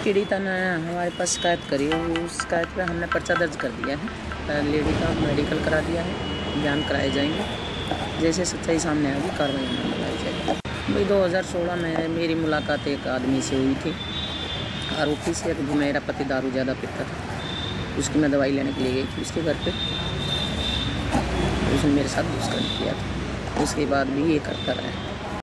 पीड़िता ने हमारे पास शिकायत करी है, उस शिकायत पे हमने पर्चा दर्ज कर दिया है। लेडी का मेडिकल करा दिया है, बयान कराए जाएंगे। जैसे सच्चाई सामने आएगी कार्रवाई में लगाई जाएगी। भाई 2016 में मेरी मुलाकात एक आदमी से हुई थी। आरोपी से मेरा पति दारू ज़्यादा पीता था, उसकी मैं दवाई लेने के लिए गई थी उसके घर पे। उसने मेरे साथ दुष्कर्म किया था, उसके बाद भी ये करता रहा है।